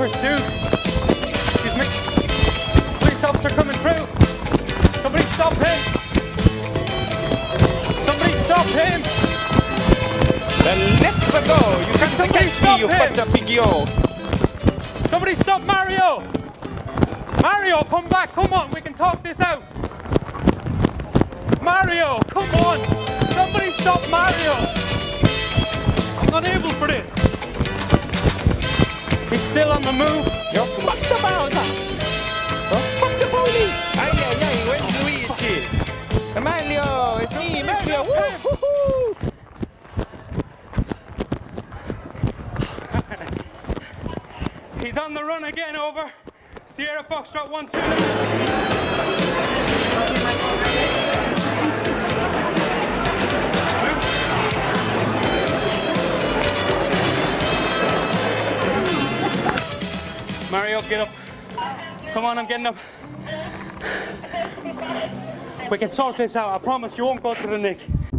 pursuit. Excuse me. Police officer coming through. Somebody stop him. Somebody stop him. Then let's go. You can't catch me, you fucked piggy-o. Somebody stop Mario. Mario, come back. Come on, we can talk this out. Mario, come on. Somebody stop Mario. I'm unable for this. He's still on the move. Yo, fuck the Bowser. Fuck the police. Ay, where's Luigi? Mario, it's me, Mario. Woo-hoo-hoo. He's on the run again, over. Sierra Foxtrot 1-2. Mario, get up. Come on, I'm getting up. We can sort this out. I promise you won't go to the Nick.